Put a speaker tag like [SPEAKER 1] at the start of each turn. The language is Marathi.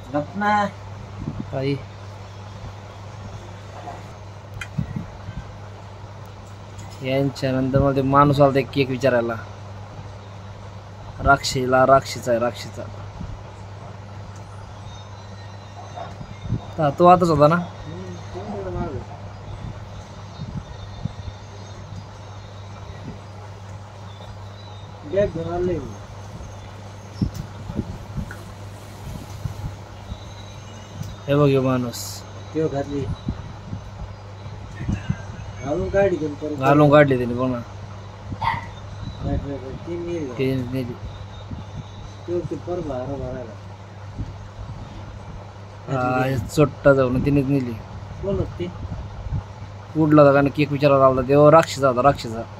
[SPEAKER 1] गपना
[SPEAKER 2] काही यांच्या नंतर मध्ये माणूस आला एक केक विचारायला. राक्षीला राक्षीचा आहे राक्षीचा. तो आताच होता ना. हे बघ हे माणूस
[SPEAKER 1] घातली घालून
[SPEAKER 2] काढली त्याने बघ ना. चोट्टा जाऊन तिनेच नेली. कुठला होता केक विचारायला आला तेव्हा राक्षीचा होता राक्षीचा.